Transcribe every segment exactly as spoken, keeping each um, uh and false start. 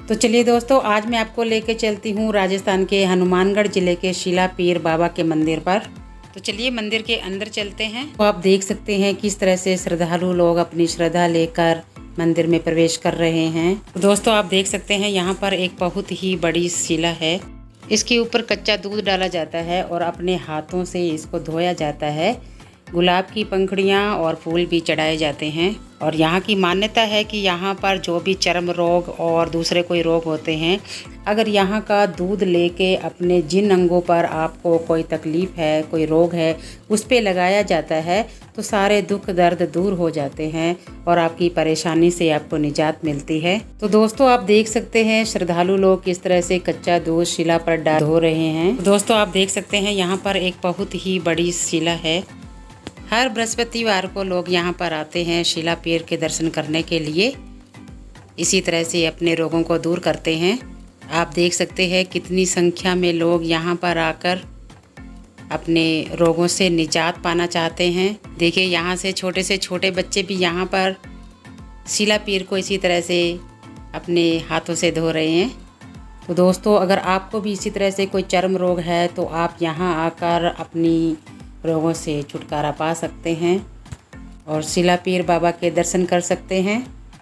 तो चलिए दोस्तों, आज मैं आपको लेके चलती हूँ राजस्थान के हनुमानगढ़ जिले के शिला पीर बाबा के मंदिर पर। तो चलिए मंदिर के अंदर चलते हैं। तो आप देख सकते हैं किस तरह से श्रद्धालु लोग अपनी श्रद्धा लेकर मंदिर में प्रवेश कर रहे हैं। तो दोस्तों आप देख सकते हैं यहाँ पर एक बहुत ही बड़ी शिला है। इसके ऊपर कच्चा दूध डाला जाता है और अपने हाथों से इसको धोया जाता है। गुलाब की पंखुड़ियाँ और फूल भी चढ़ाए जाते हैं। और यहाँ की मान्यता है कि यहाँ पर जो भी चर्म रोग और दूसरे कोई रोग होते हैं, अगर यहाँ का दूध लेके अपने जिन अंगों पर आपको कोई तकलीफ़ है, कोई रोग है, उस पे लगाया जाता है तो सारे दुख दर्द दूर हो जाते हैं और आपकी परेशानी से आपको निजात मिलती है। तो दोस्तों आप देख सकते हैं श्रद्धालु लोग किस तरह से कच्चा दूध शिला पर डाल धो रहे हैं। तो दोस्तों आप देख सकते हैं यहाँ पर एक बहुत ही बड़ी शिला है। हर बृहस्पतिवार को लोग यहाँ पर आते हैं शिला पीर के दर्शन करने के लिए। इसी तरह से अपने रोगों को दूर करते हैं। आप देख सकते हैं कितनी संख्या में लोग यहाँ पर आकर अपने रोगों से निजात पाना चाहते हैं। देखिए यहाँ से छोटे से छोटे बच्चे भी यहाँ पर शिला पीर को इसी तरह से अपने हाथों से धो रहे हैं। तो दोस्तों अगर आपको भी इसी तरह से कोई चर्म रोग है तो आप यहाँ आकर अपनी रोगों से छुटकारा पा सकते हैं और शिला पीर बाबा के दर्शन कर सकते हैं।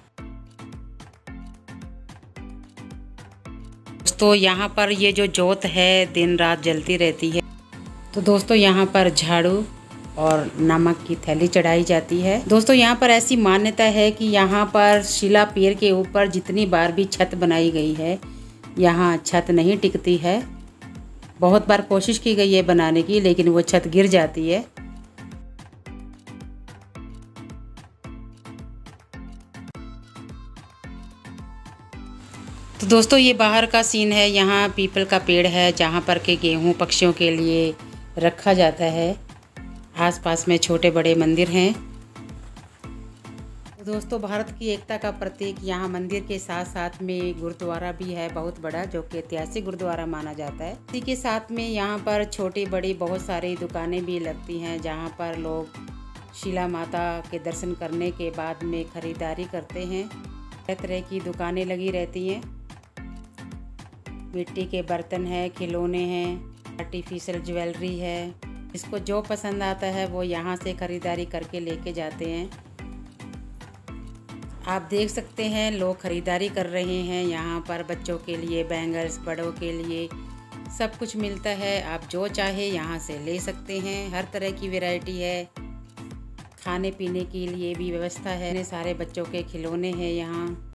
दोस्तों यहाँ पर ये जो जोत है दिन रात जलती रहती है। तो दोस्तों यहाँ पर झाड़ू और नमक की थैली चढ़ाई जाती है। दोस्तों यहाँ पर ऐसी मान्यता है कि यहाँ पर शिला पीर के ऊपर जितनी बार भी छत बनाई गई है, यहाँ छत नहीं टिकती है। बहुत बार कोशिश की गई है बनाने की, लेकिन वो छत गिर जाती है। तो दोस्तों ये बाहर का सीन है। यहाँ पीपल का पेड़ है जहाँ पर के गेहूँ पक्षियों के लिए रखा जाता है। आसपास में छोटे बड़े मंदिर हैं। तो दोस्तों भारत की एकता का प्रतीक यहाँ मंदिर के साथ साथ में गुरुद्वारा भी है बहुत बड़ा, जो कि ऐतिहासिक गुरुद्वारा माना जाता है। इसी के साथ में यहाँ पर छोटी बड़ी बहुत सारी दुकानें भी लगती हैं जहाँ पर लोग शिला माता के दर्शन करने के बाद में खरीदारी करते हैं। तरह तरह की दुकानें लगी रहती हैं। मिट्टी के बर्तन है, खिलौने हैं, आर्टिफिशियल ज्वेलरी है। इसको जो पसंद आता है वो यहाँ से खरीदारी करके लेके जाते हैं। आप देख सकते हैं लोग खरीदारी कर रहे हैं। यहाँ पर बच्चों के लिए बैंगल्स, बड़ों के लिए सब कुछ मिलता है। आप जो चाहे यहाँ से ले सकते हैं। हर तरह की वैरायटी है। खाने पीने के लिए भी व्यवस्था है। सारे बच्चों के खिलौने हैं यहाँ।